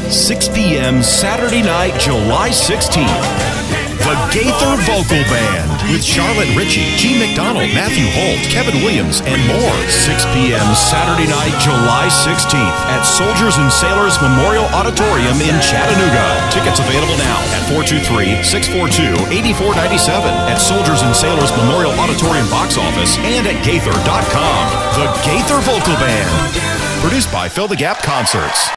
6 p.m. Saturday night, July 16th. The Gaither Vocal Band with Charlotte Ritchie, Gene McDonald, Matthew Holt, Kevin Williams, and more. 6 p.m. Saturday night, July 16th at Soldiers and Sailors Memorial Auditorium in Chattanooga. Tickets available now at 423-642-8497 at Soldiers and Sailors Memorial Auditorium box office and at Gaither.com. The Gaither Vocal Band. Produced by Fill the Gap Concerts.